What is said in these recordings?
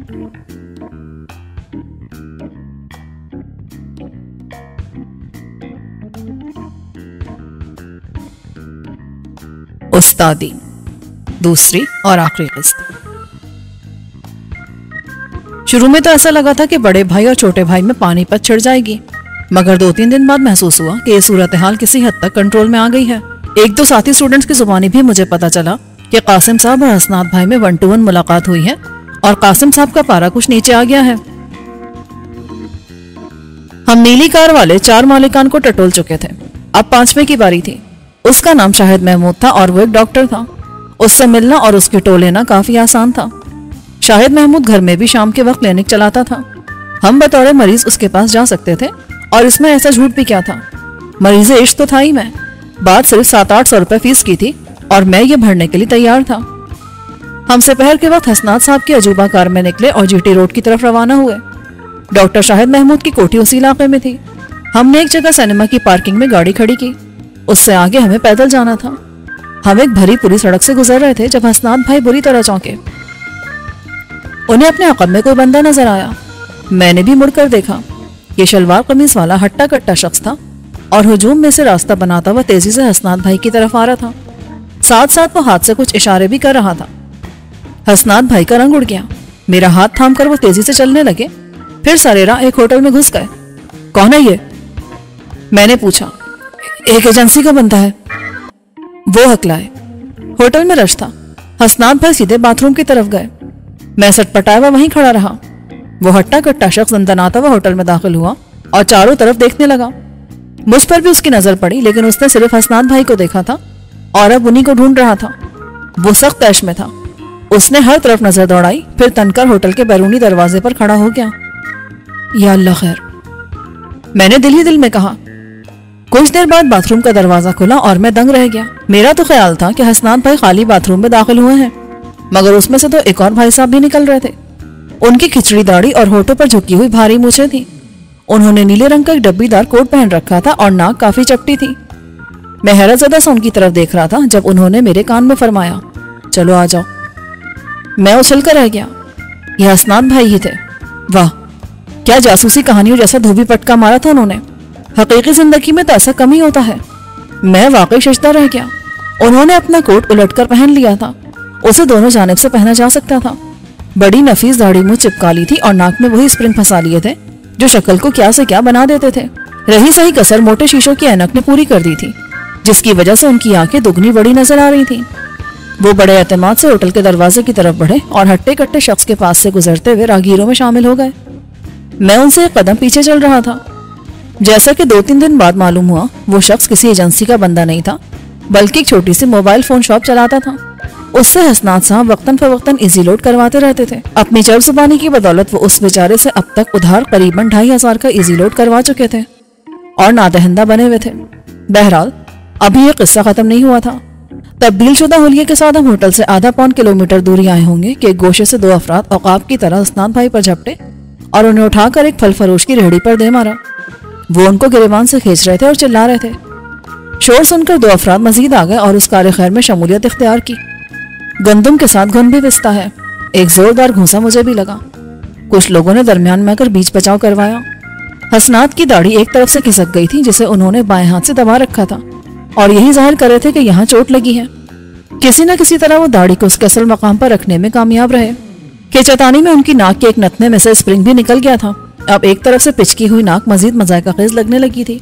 उस्तादी, दूसरी और आखिरी किस्त। शुरू में तो ऐसा लगा था कि बड़े भाई और छोटे भाई में पानीपत छिड़ जाएगी, मगर 2-3 दिन बाद महसूस हुआ कि ये सूरत हाल किसी हद तक कंट्रोल में आ गई है। 1-2 साथी स्टूडेंट्स की जुबानी भी मुझे पता चला कि कासिम साहब और हसनात भाई में 1-to-1 मुलाकात हुई है और कासिम साहब का पारा कुछ नीचे आ गया है। हम नीली कार वाले 4 मालिकान को टटोल चुके थे। अब 5वें की बारी थी। उसका नाम शाहिद महमूद था और वो एक डॉक्टर था। उससे मिलना और उसके टोल लेना काफी आसान था। शाहिद महमूद घर में भी शाम के वक्त क्लिनिक चलाता था। हम बतौर मरीज उसके पास जा सकते थे और इसमें ऐसा झूठ भी क्या था। मरीज इश्क तो था ही मैं। बात सिर्फ 700-800 रुपए फीस की थी और मैं ये भरने के लिए तैयार था। हम दोपहर के वक्त हसनात साहब की अजूबा कार में निकले और जीटी रोड की तरफ रवाना हुए। डॉक्टर शाहिद महमूद की कोठी उसी इलाके में थी। हमने एक जगह सिनेमा की पार्किंग में गाड़ी खड़ी की। उससे आगे हमें पैदल जाना था। हम एक भरी पूरी सड़क से गुजर रहे थे जब हसनात भाई बुरी तरह चौंके। उन्हें अपने अक़ब में कोई बंदा नजर आया। मैंने भी मुड़कर देखा। ये शलवार कमीज वाला हट्टा कट्टा शख्स था और हुजूम में से रास्ता बनाता हुआ तेजी से हसनात भाई की तरफ आ रहा था। साथ साथ वो हाथ से कुछ इशारे भी कर रहा था। हसनात भाई का रंग उड़ गया। मेरा हाथ थाम कर वो तेजी से चलने लगे, फिर सरेरा एक होटल में घुस गए। कौन है ये? मैंने पूछा। एक एजेंसी का बंदा है, वो हकलाए। होटल में रश था। हसनात भाई सीधे बाथरूम की तरफ गए। मैं सटपटाया हुआ वहीं खड़ा रहा। वो हट्टा कट्टा शख्स दंदनाता हुआ होटल में दाखिल हुआ और चारों तरफ देखने लगा। मुझ पर भी उसकी नजर पड़ी, लेकिन उसने सिर्फ हसनात भाई को देखा था और अब उन्हीं को ढूंढ रहा था। वो सख्त तैश में था। उसने हर तरफ नजर दौड़ाई, फिर तनकर होटल के बैरूनी दरवाजे पर खड़ा हो गया। या अल्लाह खैर, मैंने दिल ही दिल में कहा। कुछ देर बाद बाथरूम का दरवाजा खुला और मैं दंग रह गया। मेरा तो ख्याल था कि हसनात भाई खाली बाथरूम में दाखिल हुए हैं, मगर उसमें से तो एक और भाई साहब भी निकल रहे थे। उनकी खिचड़ी दाढ़ी और होठों पर झुकी हुई भारी मूछें थी। उन्होंने नीले रंग का एक डब्बीदार कोट पहन रखा था और नाक काफी चपटी थी। मैं हैरतज़दा से उनकी तरफ देख रहा था जब उन्होंने मेरे कान में फरमाया, चलो आ जाओ। मैं उछल कर रह गया। यह हसनात भाई ही थे। वाह, क्या जासूसी कहानियों जैसा धोबी पटका मारा था उन्होंने। हकीकी जिंदगी में तो ऐसा कम ही होता है। मैं वाकई शर्मदा रह गया। उन्होंने अपना कोट उलटकर पहन लिया था। उसे दोनों जानिब से पहना जा सकता था। बड़ी नफीस दाढ़ी मुंह चिपका ली थी और नाक में वही स्प्रिंग फंसा लिए थे जो शक्ल को क्या से क्या बना देते थे। रही सही कसर मोटे शीशों की ऐनक ने पूरी कर दी थी, जिसकी वजह से उनकी आंखें दुगनी बड़ी नजर आ रही थी। वो बड़े एतमाद से होटल के दरवाजे की तरफ बढ़े और हट्टे कट्टे शख्स के पास से गुजरते हुए राहगीरों में शामिल हो गए। मैं उनसे एक कदम पीछे चल रहा था। जैसा कि 2-3 दिन बाद मालूम हुआ, वो शख्स किसी एजेंसी का बंदा नहीं था, बल्कि एक छोटी सी मोबाइल फोन शॉप चलाता था। उससे हसनात साहब वक्तन फवक्तन इजी लोड करवाते रहते थे। अपनी चर्ब जुबानी की बदौलत वो उस बेचारे से अब तक उधार करीबन 2500 का इजी लोड करवा चुके थे और नादहिंदा बने हुए थे। बहरहाल, अभी ये किस्सा खत्म नहीं हुआ था। तब्दील शुदा हुलिये के साथ हम होटल से आधा पौन किलोमीटर दूरी आए होंगे कि एक गोशे से 2 अफराद औकाब की तरह हसनात भाई पर झपटे और उन्हें उठाकर एक फल फरोश की रेहड़ी पर दे मारा। वो उनको गिरेबान से खींच रहे थे और चिल्ला रहे थे। शोर सुनकर 2 अफराद मजीद आ गए और उस कार खैर में शमूलियत इख्तियार की। गंदम के साथ घुन भी पिसता है। एक जोरदार घूंसा मुझे भी लगा। कुछ लोगों ने दरमियान में आकर बीच बचाव करवाया। हसनात की दाढ़ी एक तरफ से खिसक गई थी, जिसे उन्होंने बाएं हाथ से दबा रखा था और यही जाहिर कर रहे थे कि यहाँ चोट लगी है। किसी न किसी तरह वो दाढ़ी को उसके असल मकाम पर रखने में कामयाब रहे। केचतानी में उनकी नाक के एक नथने में से स्प्रिंग भी निकल गया था। अब एक तरफ से पिचकी हुई नाक मजीद मजायकाखेज लगने लगी थी।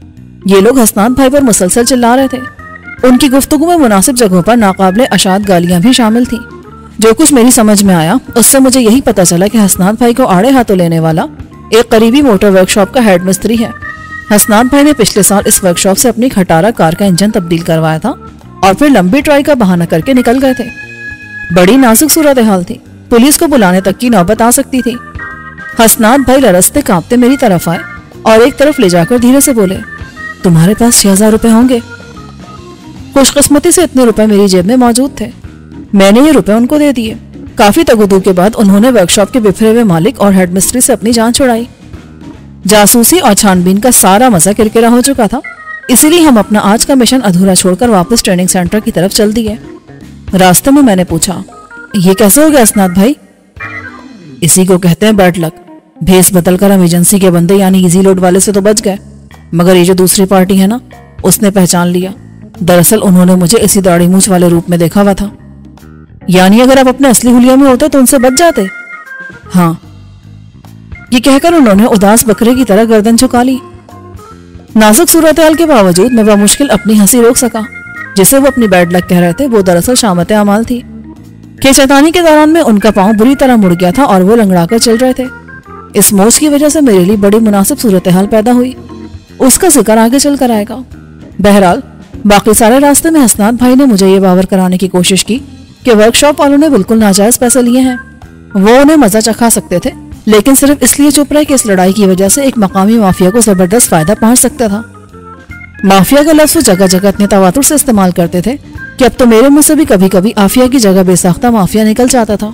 ये लोग हसनात भाई पर मुसलसल चिल्ला रहे थे। उनकी गुफ्तगू में मुनासिब जगहों पर नाकाबिले अशाद गालियां भी शामिल थी। जो कुछ मेरी समझ में आया, उससे मुझे यही पता चला कि हसनात भाई को आड़े हाथों लेने वाला एक करीबी मोटर वर्कशॉप का हेड मिस्त्री है। हसनात भाई ने पिछले साल इस वर्कशॉप से अपनी खटारा कार का इंजन तब्दील करवाया था और फिर लंबी ट्राई का बहाना करके निकल गए थे। बड़ी नाजुक सूरत हाल थी। पुलिस को बुलाने तक की नौबत आ सकती थी। हसनात भाई लरसते कांपते मेरी तरफ आए और एक तरफ ले जाकर धीरे से बोले, तुम्हारे पास 6000 रुपए होंगे? खुशकिस्मती से इतने रुपए मेरी जेब में मौजूद थे। मैंने ये रुपए उनको दे दिए। काफी तगुदू के बाद उन्होंने वर्कशॉप के बिफरे हुए मालिक और हेड मिस्त्री से अपनी जान छुड़ाई। जासूसी और छानबीन का सारा मजा किरकिरा हो चुका था, इसीलिए हम अपना आज का मिशन अधूरा छोड़कर वापस ट्रेनिंग सेंटर की तरफ चल दिए। रास्ते में मैंने पूछा, ये कैसे हो गया हसनात भाई? इसी को कहते हैं बैड लक। भेस बदलकर हम एजेंसी के बंदे यानी इजी लोड वाले से तो बच गए, मगर ये जो दूसरी पार्टी है ना, उसने पहचान लिया। दरअसल उन्होंने मुझे इसी दाढ़ी मूछ वाले रूप में देखा हुआ था। यानी अगर आप अपने असली हुलिया में होते तो उनसे बच जाते? हाँ, ये कहकर उन्होंने उदास बकरे की तरह गर्दन झुका ली। नाजुक सूरत-ए-हाल के बावजूद मैं बमुश्किल अपनी हंसी रोक सका। जिसे वो अपनी बैड लक कह रहे थे वो दरअसल शामत अमाल थी कि शैतानी के दौरान में उनका पांव बुरी तरह मुड़ गया था और वो लंगड़ाकर चल रहे थे। इस मोच की वजह से मेरे लिए बड़ी मुनासिब सूरत-ए-हाल पैदा हुई। उसका जिक्र आगे चलकर आएगा। बहरहाल बाकी सारे रास्ते में हसनात भाई ने मुझे ये बावर कराने की कोशिश की कि वर्कशॉप वालों ने बिल्कुल नाजायज पैसे लिए हैं। वो उन्हें मजा चखा सकते थे, लेकिन सिर्फ इसलिए चुप रहे कि इस लड़ाई की वजह से एक मकामी माफिया को जबरदस्त फायदा पहुंच सकता था। माफिया का लफ्ज जगह जगह इतने तवातुर से इस्तेमाल करते थे कि अब तो मेरे मुंह से भी कभी कभी आफिया की जगह बेसाख्ता माफिया निकल जाता था।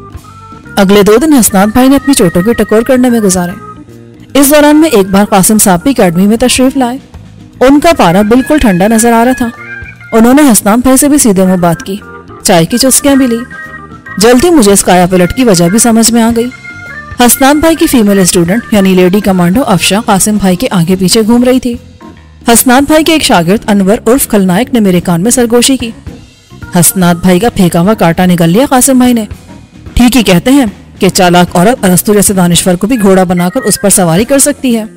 अगले 2 दिन हसनात भाई ने अपनी चोटों की टकोर करने में गुजारे। इस दौरान में एक बार कासिम साहब भी अकेडमी में तशरीफ लाए। उनका पारा बिल्कुल ठंडा नजर आ रहा था। उन्होंने हसनात भाई से भी सीधे मुंह बात की, चाय की चुस्कियां भी ली। जल्दी मुझे इस काया पलट की वजह भी समझ में आ गई। हसनात भाई की फीमेल स्टूडेंट यानी लेडी कमांडो अफशा कासिम भाई के आगे पीछे घूम रही थी। हसनात भाई के एक शागिर्द अनवर उर्फ खलनायक ने मेरे कान में सरगोशी की। हसनात भाई का फेंका हुआ कांटा निकल लिया कासिम भाई ने। ठीक ही कहते हैं कि चालाक औरत अरस्तु जैसे दानिश्वर को भी घोड़ा बनाकर उस पर सवारी कर सकती है।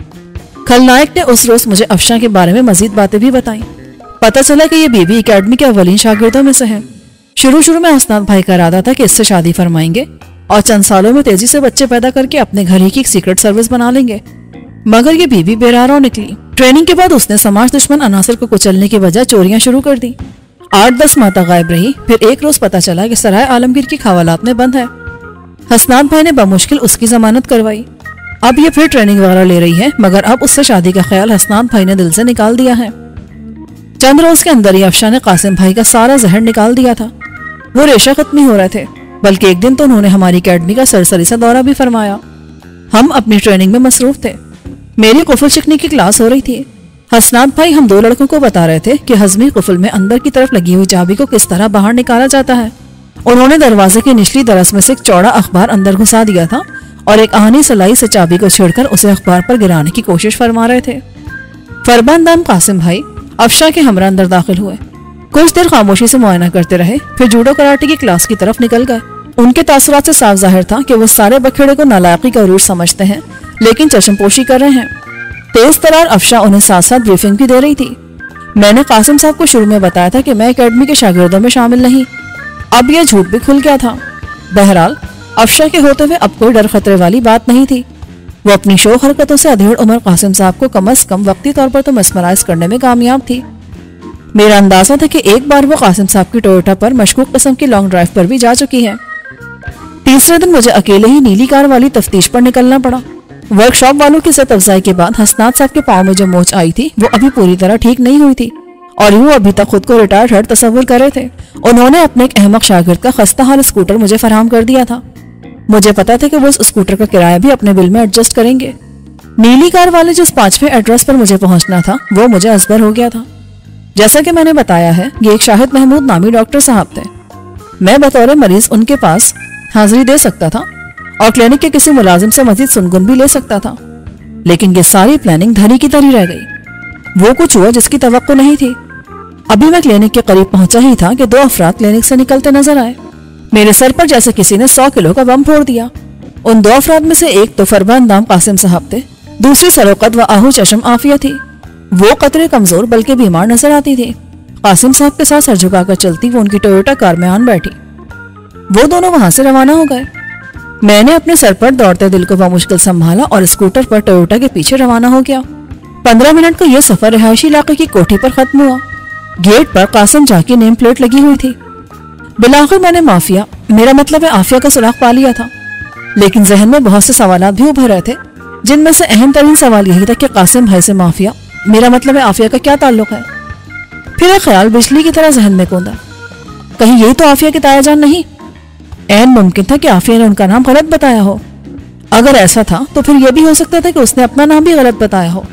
खलनायक ने उस रोज मुझे अफशा के बारे में मजीद बातें भी बताई। पता चला कि ये बीबी एकेडमी के अव्वलीन शागिर्दों में से है। शुरू में हसनात भाई का इरादा था कि इससे शादी फरमाएंगे और चंद सालों में तेजी से बच्चे पैदा करके अपने घर ही की सीक्रेट सर्विस बना लेंगे, मगर ये बीबी बेरारो निकली। ट्रेनिंग के बाद उसने समाज दुश्मन अनासर को कुचलने की वजह चोरियां शुरू कर दी। 8-10 माह तक गायब रही। फिर एक रोज पता चला कि सराय आलमगीर की खवालात में बंद है। हसनात भाई ने बमुश्किल उसकी जमानत करवाई। अब ये फिर ट्रेनिंग वगैरह ले रही है, मगर अब उससे शादी का ख्याल हसनात भाई ने दिल से निकाल दिया है। चंद रोज के अंदर ही अफशा ने कासिम भाई का सारा जहर निकाल दिया था। वो रेशा खत्म हो रहे थे, बल्कि एक दिन तो उन्होंने हमारी अकेडमी का सरसरी सा दौरा भी फरमाया। हम अपनी ट्रेनिंग में मसरूफ थे। मेरी कुफल चिकनी की क्लास हो रही थी। हसनात भाई हम 2 लड़कों को बता रहे थे कि हजमी कुफल में अंदर की तरफ लगी हुई चाबी को किस तरह बाहर निकाला जाता है। उन्होंने दरवाजे की निचली दरस में से एक चौड़ा अखबार अंदर घुसा दिया था और एक आहनी सलाई से चाबी को छेड़कर उसे अखबार पर गिराने की कोशिश फरमा रहे थे। फरमानदाम कासिम भाई अफशा के हमरा अंदर दाखिल हुए। कुछ देर खामोशी से मुआयना करते रहे, फिर जूडो कराटे की क्लास की तरफ निकल गए। उनके तासुरात से साफ जाहिर था कि वो सारे बखेड़े को नालायकी का रूट समझते हैं, लेकिन चश्मपोशी कर रहे हैं। तेज तरार अफशा उन्हें साथ साथ ब्रीफिंग भी दे रही थी। मैंने कासिम साहब को शुरू में बताया था कि मैं एकेडमी के शागिर्दों में शामिल नहीं। अब यह झूठ भी खुल गया था। बहरहाल अफशा के होते हुए अब कोई डर खतरे वाली बात नहीं थी। वो अपनी शौक हरकतों से अधेड़ उम्र कासिम साहब को कम अज कम वक्ती तौर पर तो mesmerize करने में कामयाब थी। मेरा अंदाजा था कि एक बार वो कासिम साहब की टोयोटा पर मशकूक किस्म की लॉन्ग ड्राइव पर भी जा चुकी है। तीसरे दिन मुझे अकेले ही नीली कार वाली तफ्तीश पर निकलना पड़ा। वर्कशॉप वालों की सत अफजाई के बाद हसनात साहब के पाँव में जो मोच आई थी वो अभी पूरी तरह ठीक नहीं हुई थी और वो अभी तक खुद को रिटायर्ड हेड तस्वुर कर रहे थे। उन्होंने अपने एक अहमक शागिर्द का खस्ता हाल स्कूटर मुझे फराहम कर दिया था। मुझे पता था कि वो उस स्कूटर का किराया भी अपने बिल में एडजस्ट करेंगे। नीली कार वाले जिस 5वें एड्रेस पर मुझे पहुंचना था वो मुझे असबर हो गया था। जैसा कि मैंने बताया है, ये एक शाहिद महमूद नामी डॉक्टर साहब थे। मैं बतौर मरीज उनके पास हाजिरी दे सकता था और क्लिनिक के किसी मुलाजिम से मजीद सुनगुन भी ले सकता था, लेकिन ये सारी प्लानिंग धरी की धरी रह गई। वो कुछ हुआ जिसकी तवक्को नहीं थी। अभी मैं क्लिनिक के करीब पहुंचा ही था कि 2 अफराद क्लिनिक से निकलते नजर आए। मेरे सर पर जैसे किसी ने 100 किलो का बम फोड़ दिया। उन 2 अफराद में से एक तो फरमानदाम कासिम साहब थे, दूसरी सरोकत व आहू चशम आफिया थी। वो कतरे कमजोर बल्कि बीमार नजर आती थी। कासिम साहब के साथ सर झुकाकर चलती वो उनकी टोयोटा कार में आन बैठी। वो दोनों वहां से रवाना हो गए। मैंने अपने सर पर दौड़ते दिल को बामुश्किल संभाला और स्कूटर पर टोयोटा के पीछे रवाना हो गया। 15 मिनट का यह सफर रिहायशी इलाके की कोठी पर खत्म हुआ। गेट पर कासिम जा की नेम प्लेट लगी हुई थी। बिलाखिर मैंने माफिया, मेरा मतलब है आफिया का सुराग पा लिया था, लेकिन जहन में बहुत से सवालात भी उभर रहे थे, जिनमें से अहम तरीन सवाल यही था कि कासिम भाई से माफिया, मेरा मतलब है आफिया का क्या ताल्लुक है। फिर एक ख्याल बिजली की तरह जहन में कूदा, कहीं यही तो आफिया की तायाजान नहीं। ऐन मुमकिन था कि आफिया ने उनका नाम गलत बताया हो। अगर ऐसा था तो फिर यह भी हो सकता था कि उसने अपना नाम भी गलत बताया हो।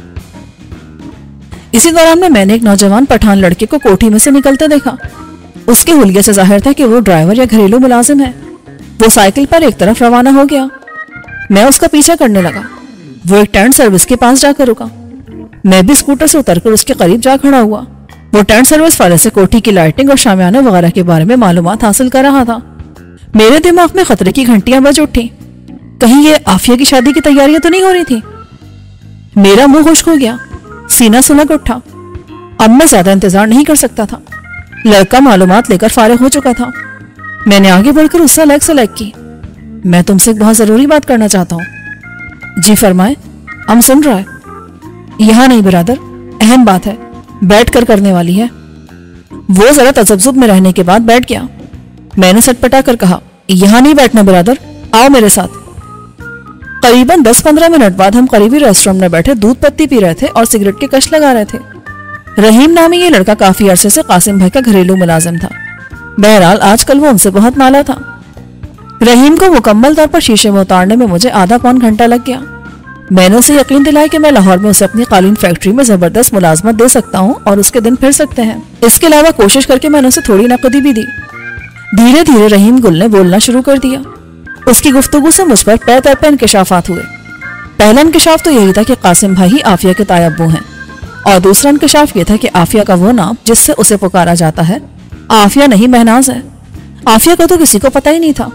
इसी दौरान में मैंने एक नौजवान पठान लड़के को कोठी में से निकलते देखा। उसके हुलिये से जाहिर था कि वो ड्राइवर या घरेलू मुलाजिम है। वो साइकिल पर एक तरफ रवाना हो गया। मैं उसका पीछा करने लगा। वो एक टेंट सर्विस के पास जाकर रुका। मैं भी स्कूटर से उतरकर उसके करीब जा खड़ा हुआ। वो टेंट सर्विस वाले से कोठी की लाइटिंग और शामियाना वगैरह के बारे में मालूमात हासिल कर रहा था। मेरे दिमाग में खतरे की घंटियां बज उठी। कहीं ये आफिया की शादी की तैयारियां तो नहीं हो रही थी? मेरा मुंह खुश्क हो गया, सीना सुलग उठा। अब मैं ज्यादा इंतजार नहीं कर सकता था। लड़का मालूमात लेकर फारिग हो चुका था। मैंने आगे बढ़कर उससे लेग की। मैं तुमसे एक बहुत जरूरी बात करना चाहता हूँ। जी फरमाए, हम सुन रहा है। यहाँ नहीं बिरादर, अहम बात है, बैठ कर करने वाली है। वो जरा तजब्जुब में रहने के बाद बैठ गया। मैंने सटपटा कर कहा, यहाँ नहीं बैठना बिरादर, आओ मेरे साथ। करीबन 10-15 मिनट बाद हम करीबी रेस्टोरेंट में बैठे दूध पत्ती पी रहे थे और सिगरेट के कश लगा रहे थे। रहीम नामी ये लड़का काफी अरसे से कासिम भाई का घरेलू मुलाजिम था। बहरहाल आजकल वो उनसे बहुत नाला था। रहीम को मुकम्मल तौर पर शीशे में उतारने में मुझे आधा पौन घंटा लग गया। मैंने उसे यकीन दिलाया कि मैं लाहौर में उसे अपनी कालीन फैक्ट्री में जबरदस्त मुलाजमत दे सकता हूँ और उसके दिन फिर सकते हैं। इसके अलावा कोशिश करके मैंने उसे थोड़ी नकदी भी दी। धीरे धीरे रहीम गुल ने बोलना शुरू कर दिया। उसकी गुफ्तगू से मुझ पर पै पे इंकशाफात हुए। पहला इंकशाफ तो यही था कि कासिम भाई ही आफिया के तायब्बू हैं, और दूसरा इंकशाफ ये था कि आफिया का वो नाम जिससे उसे पुकारा जाता है आफिया नहीं महनाज है। आफिया का तो किसी को पता ही नहीं था।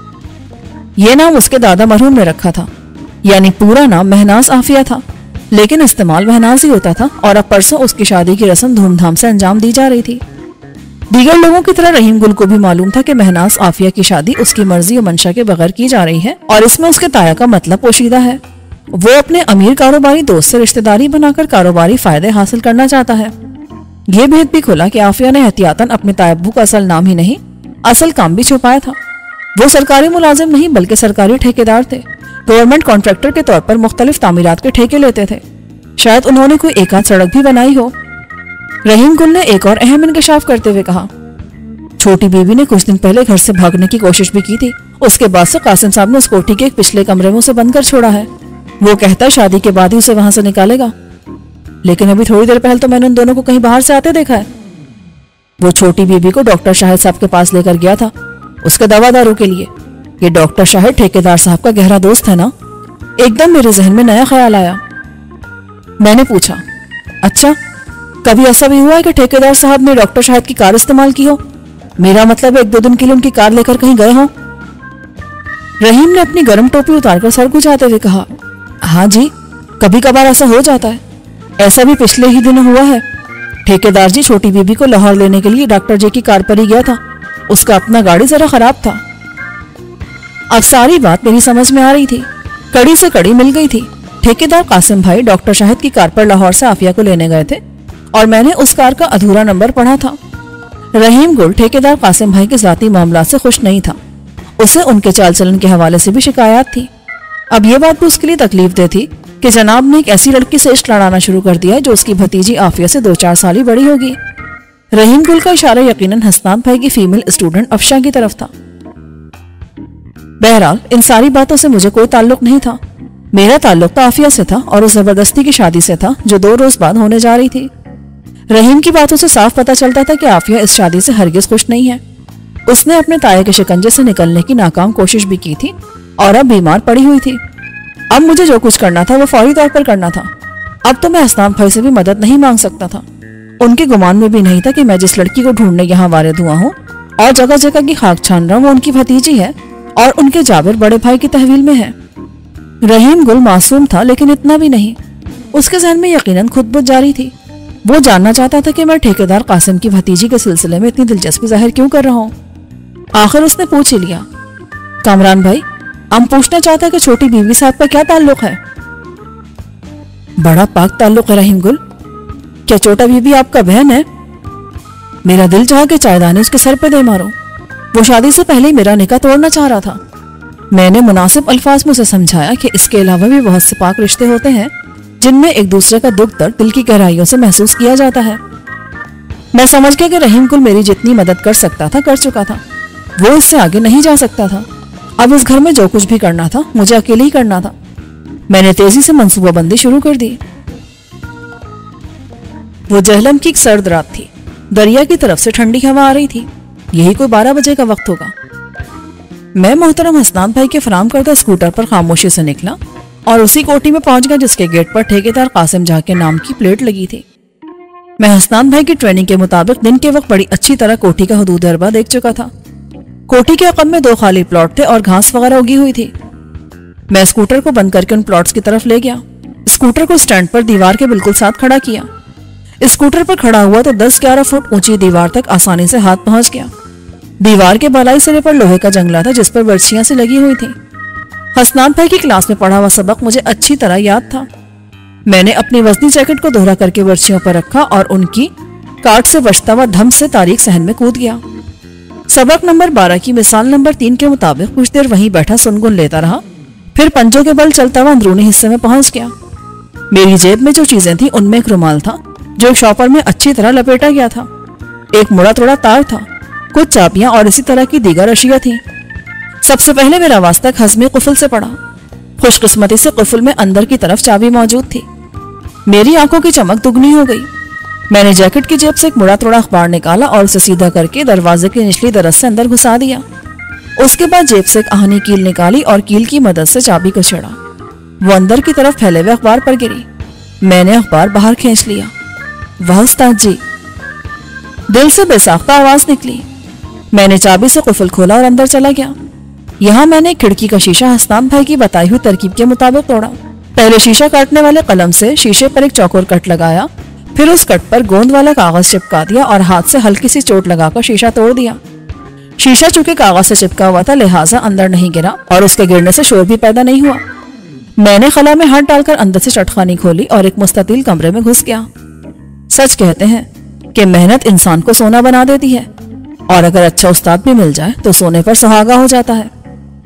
ये नाम उसके दादा मरहूम ने रखा था, यानी पूरा नाम महनाज आफिया था, लेकिन इस्तेमाल महनाज ही होता था। और अब परसों उसकी शादी की रस्म धूमधाम से अंजाम दी जा रही थी। दीगर लोगों की तरह रहीम गुल को भी मालूम था कि महनाज आफिया की शादी उसकी मर्जी और मंशा के बगैर की जा रही है और इसमें उसके ताया का मतलब पोशीदा है। वो अपने अमीर कारोबारी दोस्त से रिश्तेदारी बनाकर कारोबारी फायदे हासिल करना चाहता है। ये भेद भी खुला कि आफिया ने एहतियातन अपने तायब्बू का असल नाम ही नहीं, असल काम भी छुपाया था। वो सरकारी मुलाजिम नहीं बल्कि सरकारी ठेकेदार थे। गवर्नमेंट कॉन्ट्रैक्टर के तौर पर मुख्तलिफ तामीरात के ठेके लेते थे। शायद उन्होंने कोई एक आध सड़क भी बनाई हो। रहीम गुल ने एक और अहम इंकशाफ करते हुए कहा, छोटी बीबी ने कुछ दिन पहले घर से भागने की कोशिश भी की थी। उसके बाद से कासिम साहब ने उस कोठी के एक पिछले कमरे में उसे बंद कर छोड़ा है। वो कहता है शादी के बाद ही उसे वहां से निकालेगा, लेकिन अभी थोड़ी देर पहले तो मैंने उन दोनों को कहीं बाहर से आते देखा है। वो छोटी बीबी को डॉक्टर शाहिद साहब के पास लेकर गया था उसके दवा दारू के लिए। ये डॉक्टर शाहिद ठेकेदार साहब का गहरा दोस्त है ना? एकदम मेरे जहन में नया ख्याल आया। मैंने पूछा, अच्छा कभी ऐसा भी हुआ है कि ठेकेदार साहब ने डॉक्टर शाहिद की कार इस्तेमाल की हो? मेरा मतलब 1-2 दिन के लिए उनकी कार लेकर कहीं गए हो? रहीम ने अपनी गर्म टोपी उतारकर सर गुजाते हुए कहा, हाँ जी, कभी कभार ऐसा हो जाता है। ऐसा भी पिछले ही दिन हुआ है। ठेकेदार जी छोटी बीबी को लाहौर लेने के लिए डॉक्टर जी की कार पर ही गया था। उसका अपना गाड़ी जरा खराब था। अब सारी बात मेरी समझ में आ रही थी, कड़ी से कड़ी मिल गई थी। ठेकेदार कासिम भाई डॉक्टर शाहिद की कार पर लाहौर से आफिया को लेने गए थे और मैंने उस कार का अधूरा नंबर पढ़ा था। रहीम गुल ठेकेदार कासिम भाई के जाती मामला से खुश नहीं था। उसे उनके चाल चलन के हवाले से भी शिकायत थी। अब ये बात भी उसके लिए तकलीफ दे थी कि जनाब ने एक ऐसी लड़की से इश्क लड़ाना शुरू कर दिया है जो उसकी भतीजी आफिया से 2-4 साल ही बड़ी होगी। रहीम गुल का इशारा यकीनन हसनान भाई की फीमेल स्टूडेंट अफशा की तरफ था। बहरहाल इन सारी बातों से मुझे कोई ताल्लुक नहीं था। मेरा ताल्लुक तो आफिया से था और उस जबरदस्ती की शादी से था जो 2 रोज बाद होने जा रही थी। रहीम की बातों से साफ पता चलता था कि आफिया इस शादी से हरगिज खुश नहीं है। उसने अपने ताए के शिकंजे से निकलने की नाकाम कोशिश भी की थी और अब बीमार पड़ी हुई थी। अब मुझे जो कुछ करना था वो फौरी तौर पर करना था। अब तो मैं हसनान भाई से भी मदद नहीं मांग सकता था। उनके गुमान में भी नहीं था कि मैं जिस लड़की को ढूंढने यहाँ वारिद हुआ हूँ और जगह जगह की खाक छान रहा हूँ वो उनकी भतीजी है और उनके जाबिर बड़े भाई की तहवील में है। रहीम गुल मासूम था लेकिन इतना भी नहीं। उसके जहन में यकीनन खुदबुद जारी थी। वो जानना चाहता था कि मैं ठेकेदार कासिम की भतीजी के सिलसिले में इतनी दिलचस्पी जाहिर क्यों कर रहा हूँ। आखिर उसने पूछ ही लिया, कामरान भाई, हम पूछना चाहते हैं कि छोटी बीवी साहब का क्या ताल्लुक है? बड़ा पाक ताल्लुक है रहीम गुल। क्या छोटा बीवी आपका बहन है? मेरा दिल चाहा कि चायदानी उसके सर पे दे मारो। वो शादी से पहले ही मेरा निकाह तोड़ना चाह रहा था। मैंने मुनासिब अल्फाज में उसे समझाया कि इसके अलावा भी बहुत से पाक रिश्ते होते हैं जिनमें एक दूसरे का दुख दर्द दिल की गहराइयों से महसूस किया जाता है। मैं समझ गया कि रहीम गुल मेरी जितनी मदद कर सकता था कर चुका था। वो इससे आगे नहीं जा सकता था। अब इस घर में जो कुछ भी करना था मुझे अकेले ही करना था। मैंने तेजी से मंसूबाबंदी शुरू कर दी। वो जहलम की एक सर्द रात थी। दरिया की तरफ से ठंडी हवा आ रही थी। यही कोई 12 बजे का वक्त होगा। मैं मोहतरम हसनान भाई के फराम करदा स्कूटर पर खामोशी से निकला और उसी कोठी में पहुंच गया जिसके गेट पर ठेकेदार कासिम झा के नाम की प्लेट लगी थी। मैं हसनान भाई की ट्रेनिंग के मुताबिक दिन के वक्त बड़ी अच्छी तरह कोठी का हदूद अरबा देख चुका था। कोठी के अकब में 2 खाली प्लॉट थे और घास वगैरह उगी हुई थी। मैं स्कूटर को बंद करके उन प्लॉट्स की तरफ ले गया। स्कूटर को स्टैंड पर दीवार के बिल्कुल साथ खड़ा किया। स्कूटर पर खड़ा हुआ तो 10-11 फुट ऊंची दीवार तक आसानी से हाथ पहुंच गया। दीवार के बालाई सिरे पर लोहे का जंगला था जिस पर बर्छियां से लगी हुई थी। हसनान भाई की क्लास में पढ़ा हुआ सबक मुझे अच्छी तरह याद था। मैंने अपनी वजनी जैकेट को दोहरा करके बर्छियों पर रखा और उनकी काट से बचता हुआ धम से तारीख सहन में कूद गया। सबक नंबर 12 की मिसाल नंबर 3 के मुताबिक कुछ देर वहीं बैठा सुनगुन लेता रहा, फिर पंजों के बल चलता हुआ अंदरूनी हिस्से में पहुंच गया। मेरी जेब में जो चीजें थी उनमें एक रुमाल था जो एक शॉपर में अच्छी तरह लपेटा गया था। एक मुड़ा तोड़ा तार था, कुछ चाबियां और इसी तरह की दीगर अशिया थी। सबसे पहले मेरा वास्ता हजमी कुफल से पड़ा। खुशकिस्मती से कुफल में अंदर की तरफ चाबी मौजूद थी। मेरी आंखों की चमक दुगनी हो गई। मैंने जैकेट की जेब से एक मुड़ा तोड़ा अखबार निकाला और उसे सीधा करके दरवाजे की निचली दरज से अंदर घुसा दिया। उसके बाद जेब से एक आहनी कील निकाली और कील की मदद से चाबी को छेड़ा। वो अंदर की तरफ फैले हुए अखबार पर गिरी। मैंने अखबार बाहर खींच लिया। वाह उस्ताद जी, दिल से बेसाख्ता आवाज निकली। मैंने चाबी से कुफल खोला और अंदर चला गया। यहाँ मैंने खिड़की का शीशा हसनान भाई की बताई हुई तरकीब के मुताबिक तोड़ा। पहले शीशा काटने वाले कलम से शीशे पर एक चौकोर कट लगाया, फिर उस कट पर गोंद वाला कागज चिपका दिया और हाथ से हल्की सी चोट लगाकर शीशा तोड़ दिया। शीशा चूंकि कागज से चिपका हुआ था लिहाजा अंदर नहीं गिरा और उसके गिरने से शोर भी पैदा नहीं हुआ। मैंने खला में हाथ डालकर अंदर से चटखानी खोली और एक मुस्ततिल कमरे में घुस गया। सच कहते हैं कि मेहनत इंसान को सोना बना देती है और अगर अच्छा उस्ताद भी मिल जाए तो सोने पर सुहागा हो जाता है।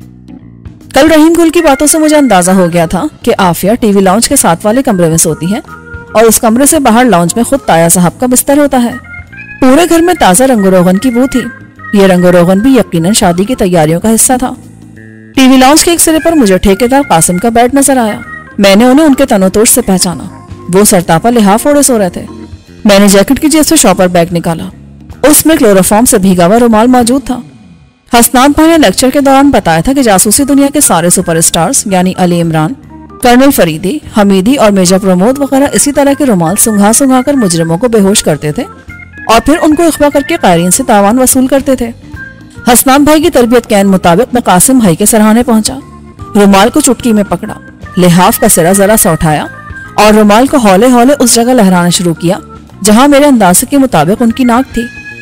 कल रहीम गुल की बातों से मुझे अंदाजा हो गया था कि आफिया टीवी लाउंज के साथ वाले कमरे में सोती है और उस कमरे से बाहर लाउंज में खुद ताया साहब का बिस्तर होता है। पूरे घर में ताजा रंगोरोगन की बू थी। ये रंगोरोगन भी यकीनन शादी की तैयारियों का हिस्सा था। टीवी लाउंज के एक सिरे पर मुझे ठेकेदार कासिम का बेड नजर आया। मैंने उन्हें उनके तनोतोष से पहचाना। वो सरतापा लिहाफ ओढ़े सो रहे थे। मैंने जैकेट की जेब से शॉपर बैग निकाला। उसमें क्लोरोफॉर्म से भीगा हुआ रुमाल मौजूद था। हसनान भाई ने लेक्चर के दौरान बताया था कि जासूसी दुनिया के सारे सुपरस्टार्स यानी अली इमरान, कर्नल फरीदी, हमीदी और मेजर प्रमोद वगैरह इसी तरह के रुमाल सुंघा सुंघा कर मुजरिमों को बेहोश करते थे और फिर उनको इख्वा करके कायरीन से तावान वसूल करते थे। हसनान भाई की तरबियत के मुताबिक मैं कासिम भाई के सराहने पहुंचा। रुमाल को चुटकी में पकड़ा, लिहाफ का सिरा जरा सा उठाया और रुमाल को हौले हौले उस जगह लहराना शुरू किया जहां मेरे अंदाजे के मुताबिक उनकी नाक थी।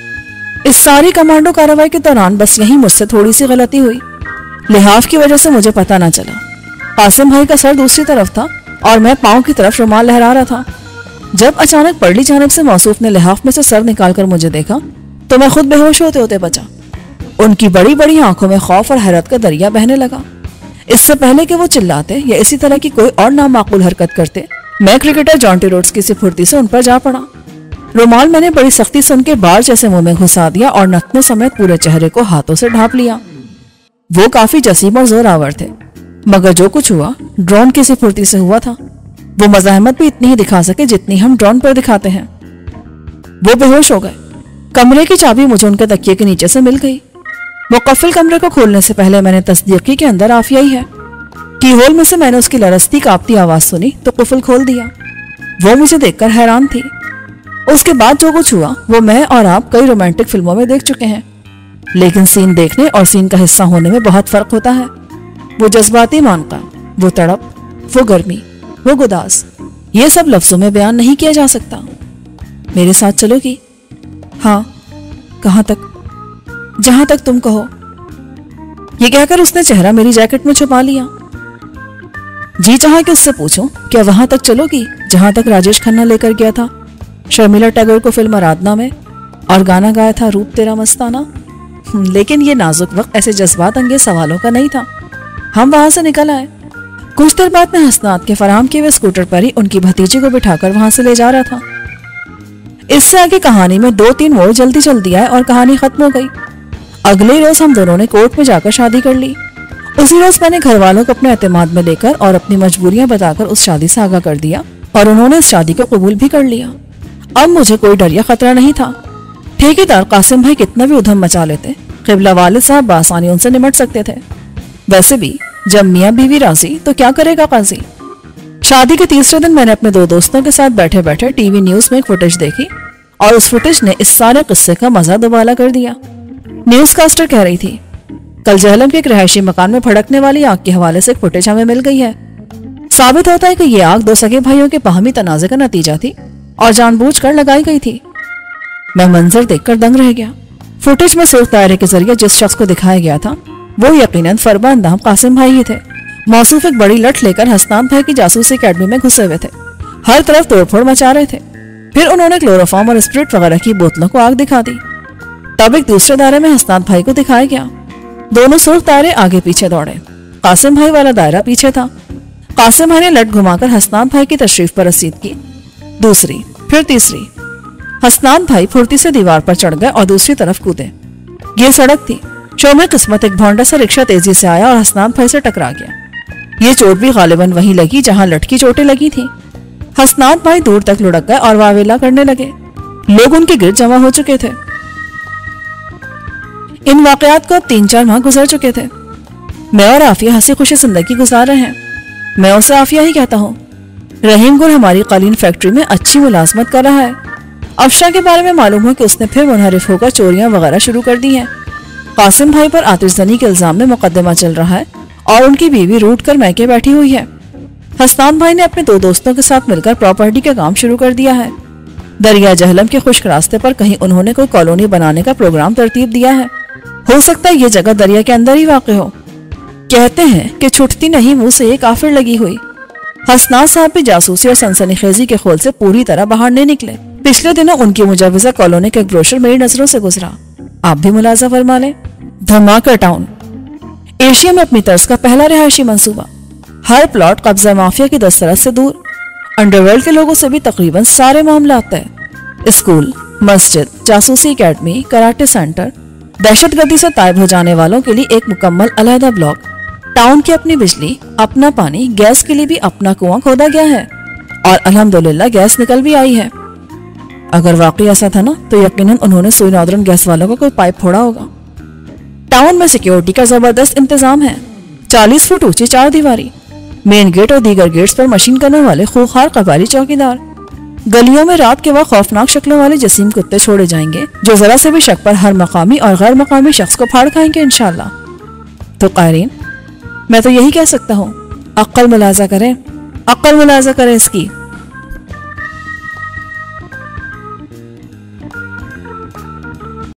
इस सारी कमांडो कार्रवाई के दौरान बस यही मुझसे थोड़ी सी गलती हुई। लिहाफ की वजह से मुझे पता न चला। कासिम भाई का सर दूसरी तरफ था और मैं पांव की तरफ रुमाल लहरा रहा था। जब अचानक पड़ली जानिब से मौसूफ ने लिहाफ में से सर निकालकर मुझे देखा तो मैं खुद बेहोश होते होते बचा। उनकी बड़ी बड़ी आंखों में खौफ और हैरत का दरिया बहने लगा। इससे पहले कि वो चिल्लाते या इसी तरह की कोई और नामाकूल हरकत करते, मैं क्रिकेटर जॉन्टी रोड्स की सी फुर्ती से उन पर जा पड़ा। रुमाल मैंने बड़ी सख्ती से उनके बार जैसे मुंह में घुसा दिया और नथनों समेत पूरे चेहरे को हाथों से ढांप लिया। वो काफी जसीम और जोरावर थे, मगर जो कुछ हुआ ड्रोन की सी फुर्ती से हुआ था। वो मज़ाहमत भी इतनी ही दिखा सके जितनी हम ड्रोन पर दिखाते हैं। वो बेहोश हो गए। कमरे की चाबी मुझे उनके तकिए के नीचे से मिल गई। मुकफ्फिल कमरे को खोलने से पहले मैंने तस्दीक की कि अंदर आफिया ही है। कीहोल में से मैंने उसकी लरसती कांपती आवाज सुनी तो कुफल खोल दिया। वो मुझे देखकर हैरान थी। उसके बाद जो कुछ हुआ वो मैं और आप कई रोमांटिक फिल्मों में देख चुके हैं, लेकिन सीन देखने और सीन का हिस्सा होने में बहुत फर्क होता है। वो जज्बाती मानता, वो तड़प, वो गर्मी, वो गुदास, ये सब लफ्जों में बयान नहीं किया जा सकता। मेरे साथ चलोगी? हाँ। कहाँ तक? जहां तक तुम कहो। ये कहकर उसने चेहरा मेरी जैकेट में छुपा लिया। जी चाहा कि उससे पूछूं, क्या वहां तक चलोगी जहां तक राजेश खन्ना लेकर गया था शर्मिला टैगोर को फिल्म आराधना में और गाना गाया था रूप तेरा मस्ताना? लेकिन ये नाजुक वक्त ऐसे जज्बात अंगेज सवालों का नहीं था। हम वहां से निकल आए। कुछ देर बाद मैं हसनात के फराहम किए हुए स्कूटर पर ही उनकी भतीजी को बिठाकर वहां से ले जा रहा था। इससे आगे कहानी में 2-3 मोड़ जल्दी जल्दी आए और कहानी खत्म हो गई। अगले रोज हम दोनों ने कोर्ट में जाकर शादी कर ली। उसी रोज मैंने घर वालों को अपने एतमाद में लेकर और अपनी मजबूरियां बताकर उस शादी से आगाह कर दिया और उन्होंने इस शादी को कबूल भी कर लिया। अब मुझे कोई डर या खतरा नहीं था। ठेकेदार कासिम भाई कितना भी उधम मचा लेते, क़िबला वालिद साहब बासानी उनसे निमट सकते थे। वैसे भी जब मियाँ बीवी राजी तो क्या करेगा काजी। शादी के तीसरे दिन मैंने अपने 2 दोस्तों के साथ बैठे बैठे टीवी न्यूज में एक फुटेज देखी और उस फुटेज ने इस सारे किस्से का मजा दुबाला कर दिया। न्यूज कास्टर कह रही थी, कल जहलम के एक रहायशी मकान में भड़कने वाली आग के हवाले से एक फुटेज हमें मिल गई है। साबित होता है कि ये आग 2 सगे भाइयों के बाहमी तनाजे का नतीजा थी और जानबूझकर लगाई गई थी। मैं मंजर देखकर दंग रह गया। फुटेज में सुर्ख दायरे के जरिए जिस शख्स को दिखाया गया था वो यकीनन फरबा अंदाम कासिम भाई ही थे। मौसूफ एक बड़ी लठ लेकर हसनान भाई की जासूसी अकेडमी में घुसे हुए थे। हर तरफ तोड़फोड़ मचा रहे थे। फिर उन्होंने क्लोरोफॉर्म और स्प्रिट वगैरह की बोतलों को आग दिखा दी। तब एक दूसरे दायरे में हसनान भाई को दिखाया गया। दोनों सुर्ख दायरे आगे पीछे दौड़े। कासिम भाई वाला दायरा पीछे था। कासिम भाई ने लठ घुमाकर हसनान भाई की तशरीफ पर रसीद की। दूसरी, फिर तीसरी। हसनान भाई फुर्ती से दीवार पर चढ़ गए और दूसरी तरफ कूदे। ये सड़क थी। शोमे किस्मत एक भौंडा सा रिक्शा तेजी से आया और हसनान भाई से टकरा गया। ये चोट भी गालिबन वहीं लगी जहां लठ की चोटें लगी थी। हसनान भाई दूर तक लुढ़क गए और वावेला करने लगे। लोग उनके गिर्द जमा हो चुके थे। इन वाकयात को अब 3-4 माह गुजर चुके थे। मैं और आफिया हंसी खुशी जिंदगी गुजार रहे हैं। मैं उसे आफिया ही कहता हूँ। रहीम गुल हमारी कालीन फैक्ट्री में अच्छी मुलाजमत कर रहा है। अफशा के बारे में मालूम हुआ कि उसने फिर मुनहरिफ होकर चोरियां वगैरह शुरू कर दी हैं। कासिम भाई पर आतिशजनी के इल्जाम में मुकदमा चल रहा है और उनकी बीवी रूठ कर मैके बैठी हुई है। हसनान भाई ने अपने 2 दोस्तों के साथ मिलकर प्रॉपर्टी का काम शुरू कर दिया है। दरिया जहलम के खुश्क रास्ते पर कहीं उन्होंने कोई कॉलोनी बनाने का प्रोग्राम तरतीब दिया है। हो सकता है ये जगह दरिया के अंदर ही वाक़ हो। कहते हैं कि छुटती नहीं मुंह से एक काफिर लगी हुई। हसनान साहब भी जासूसी और सनसनीखेजी के खोल से पूरी तरह बाहर नहीं निकले। पिछले दिनों उनकी मुजवजा कॉलोनी का एक ब्रोशर मेरी नजरों से गुजरा। आप भी मुलाजा फरमा लें। धमाका टाउन एशिया में अपनी तर्ज का पहला रिहायशी मंसूबा। हर प्लॉट कब्जा माफिया की दस्तरस से दूर। अंडरवर्ल्ड के लोगों से भी तकरीबन सारे मामला तय। स्कूल, मस्जिद, जासूसी अकेडमी, कराटे सेंटर, दहशतगर्दी से तायब हो जाने वालों के लिए एक मुकम्मल अलहदा ब्लॉक। टाउन की अपनी बिजली, अपना पानी, गैस के लिए भी अपना कुआं खोदा गया है और अल्हम्दुलिल्लाह गैस निकल भी आई है। अगर वाकई ऐसा था ना तो यकीनन उन्होंने सुई नॉर्दर्न गैस वालों का कोई पाइप फोड़ा होगा। टाउन में सिक्योरिटी का जबरदस्त इंतजाम है। 40 फुट ऊंची 4 दीवारी, मेन गेट और दीगर गेट्स पर मशीन करने वाले खूंखार कबायली चौकीदार। गलियों में रात के वक्त खौफनाक शक्लों वाले जसीम कुत्ते छोड़े जाएंगे जो जरा से भी शक पर हर मकामी और गैर मकामी शख्स को फाड़ खाएंगे इंशाल्लाह। तो कायरीन, मैं तो यही कह सकता हूँ, अक्ल मुलाजा करें इसकी।